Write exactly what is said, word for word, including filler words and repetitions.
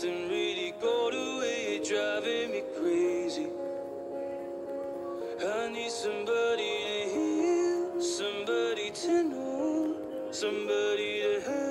nothing really got away, driving me crazy. I need somebody to hear, somebody to know, somebody to have.